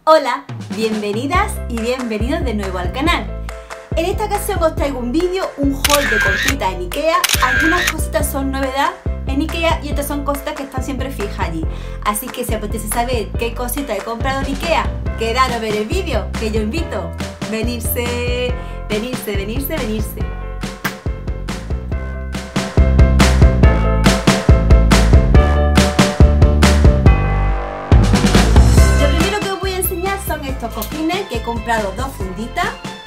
Hola, bienvenidas y bienvenidos de nuevo al canal. En esta ocasión os traigo un vídeo, un haul de cositas en Ikea. Algunas cositas son novedad en Ikea y otras son cositas que están siempre fijas allí. Así que si apetece saber qué cositas he comprado en Ikea, quedaros a ver el vídeo, que yo invito. Venirse. Estos cojines, que he comprado dos funditas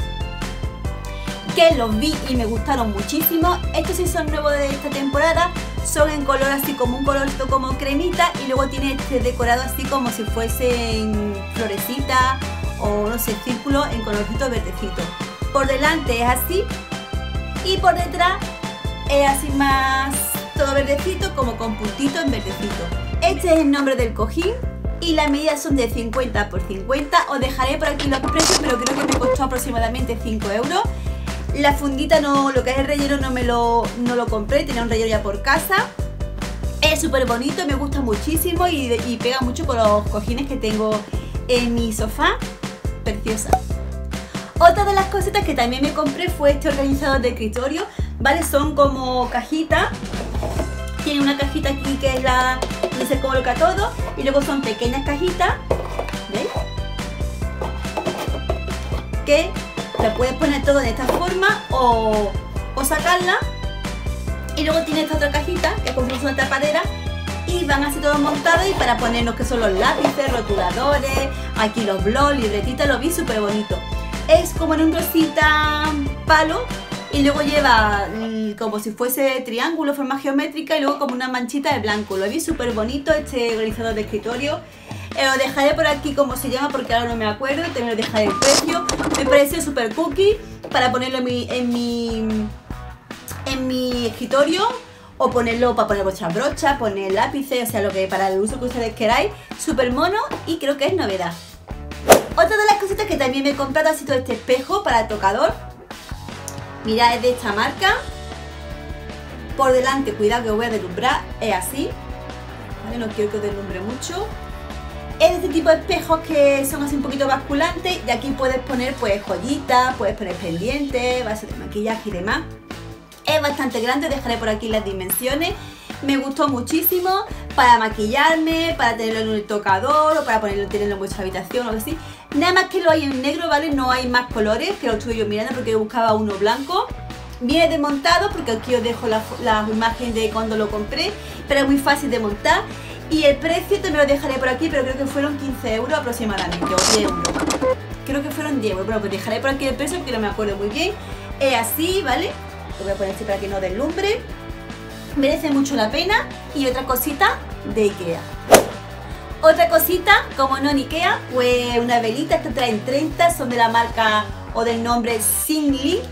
que los vi y me gustaron muchísimo. Estos sí son nuevos de esta temporada, son en color así como un colorito como cremita y luego tiene este decorado así como si fuesen florecitas o no sé, círculos en colorcito verdecito. Por delante es así y por detrás es así más todo verdecito, como con puntitos en verdecito. Este es el nombre del cojín y las medidas son de 50 por 50. Os dejaré por aquí los precios, pero creo que me costó aproximadamente 5 euros. La fundita, no, lo que es el relleno no lo compré, tenía un relleno ya por casa. Es súper bonito, me gusta muchísimo y pega mucho con los cojines que tengo en mi sofá. Preciosa. Otra de las cositas que también me compré fue este organizador de escritorio, ¿vale? Son como cajitas. Tiene una cajita aquí que es la donde se coloca todo y luego son pequeñas cajitas, ¿veis? Que la puedes poner todo en esta forma o sacarla. Y luego tiene esta otra cajita que es como una tapadera y van así todos montados y para poner lo que son los lápices, rotuladores, aquí los blogs, libretitas, lo vi súper bonito. Es como en un rosita palo. Y luego lleva como si fuese triángulo, forma geométrica y luego como una manchita de blanco. Lo vi súper bonito este organizador de escritorio. Lo dejaré por aquí como se llama porque ahora no me acuerdo. También lo dejaré el precio. Me pareció súper cookie para ponerlo en mi escritorio. O ponerlo para poner vuestras brochas, poner lápices, o sea, lo que para el uso que ustedes queráis. Súper mono y creo que es novedad. Otra de las cositas que también me he comprado ha sido este espejo para el tocador. Mirad, es de esta marca. Por delante, cuidado que os voy a deslumbrar, es así, ¿vale? No quiero que os deslumbre mucho. Es de este tipo de espejos que son así un poquito basculantes y aquí puedes poner pues joyitas, puedes poner pendientes, bases de maquillaje y demás. Es bastante grande, dejaré por aquí las dimensiones. Me gustó muchísimo para maquillarme, para tenerlo en el tocador o para tenerlo en vuestra habitación o así. Nada más que lo hay en negro, ¿vale? No hay más colores, que lo estuve yo mirando porque yo buscaba uno blanco. Viene desmontado porque aquí os dejo la imagen de cuando lo compré, pero es muy fácil de montar. Y el precio también lo dejaré por aquí, pero creo que fueron 15 euros aproximadamente, o 10 euros. Creo que fueron 10 euros, pero pues dejaré por aquí el precio porque no me acuerdo muy bien. Es así, ¿vale? Lo voy a poner así para que no deslumbre. Merece mucho la pena. Y otra cosita de Ikea. Otra cosita, como no en Ikea, pues una velita. Estas traen 30, son de la marca o del nombre Singly.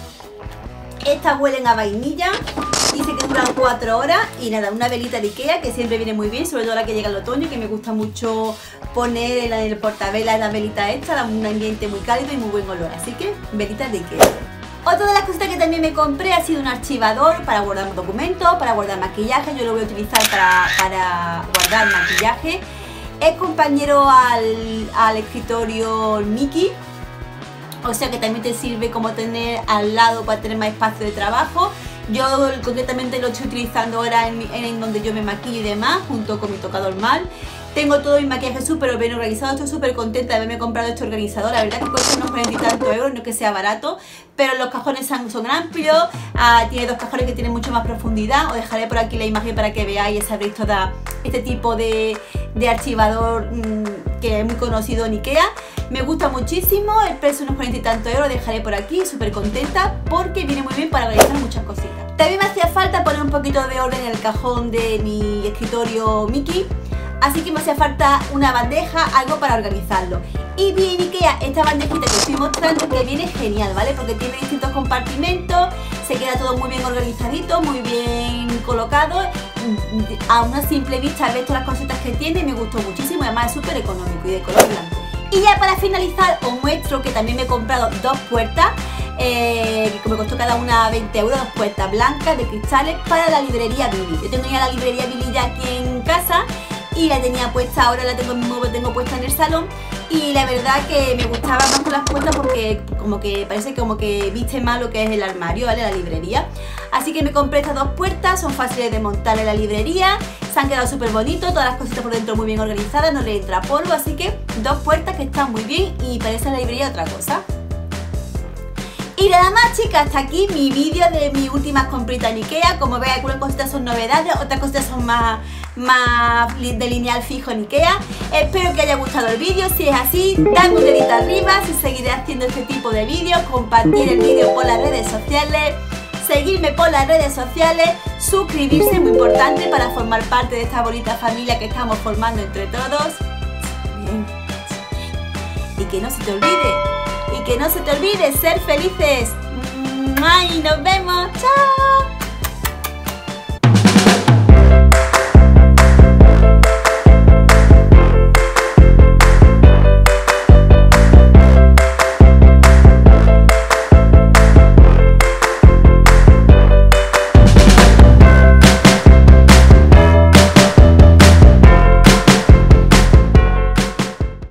Estas huelen a vainilla. Dice que duran 4 horas. Y nada, una velita de Ikea que siempre viene muy bien, sobre todo ahora que llega el otoño, que me gusta mucho poner en el portavelas las velitas estas, da un ambiente muy cálido y muy buen olor. Así que, velitas de Ikea. Otra de las cositas que también me compré ha sido un archivador para guardar documentos, para guardar maquillaje. Yo lo voy a utilizar para guardar maquillaje. Es compañero al escritorio Mickey, o sea que también te sirve como tener al lado para tener más espacio de trabajo. Yo concretamente lo estoy utilizando ahora en donde yo me maquillo y demás, junto con mi tocador mal. Tengo todo mi maquillaje súper bien organizado, estoy súper contenta de haberme comprado este organizador. La verdad que cuesta unos 40 y tantos euros, no es que sea barato, pero los cajones son amplios, tiene dos cajones que tienen mucho más profundidad. Os dejaré por aquí la imagen para que veáis y sabréis todo este tipo de archivador que es muy conocido en Ikea. Me gusta muchísimo, el precio unos 40 y tantos euros, dejaré por aquí, súper contenta porque viene muy bien para organizar muchas cositas. También me hacía falta poner un poquito de orden en el cajón de mi escritorio Mickey. Así que me hacía falta una bandeja, algo para organizarlo. Y vi en Ikea esta bandejita que estoy mostrando que viene genial, ¿vale? Porque tiene distintos compartimentos, se queda todo muy bien organizadito, muy bien colocado. A una simple vista ves todas las cositas que tiene y me gustó muchísimo. Además es súper económico y de color blanco. Y ya para finalizar os muestro que también me he comprado dos puertas. Que me costó cada una 20 euros, dos puertas blancas de cristales para la librería Billy. Yo tengo ya la librería Billy ya aquí en casa y la tenía puesta, ahora la tengo puesta en el salón y la verdad que me gustaba más con las puertas porque como que parece como que viste más lo que es el armario, ¿vale? La librería. Así que me compré estas dos puertas, son fáciles de montar en la librería, se han quedado súper bonitos, todas las cositas por dentro muy bien organizadas, no le entra polvo, así que dos puertas que están muy bien y parece la librería otra cosa. Y nada más, chicas, hasta aquí mi vídeo de mis últimas compritas en Ikea. Como veis, algunas cositas son novedades, otras cositas son más de lineal fijo en Ikea. Espero que haya gustado el vídeo. Si es así, dame un dedito arriba. Si seguiré haciendo este tipo de vídeos, compartir el vídeo por las redes sociales, seguirme por las redes sociales, suscribirse, muy importante para formar parte de esta bonita familia que estamos formando entre todos. Bien. Y que no se te olvide. Y que no se te olvide ser felices. Y nos vemos. ¡Chao!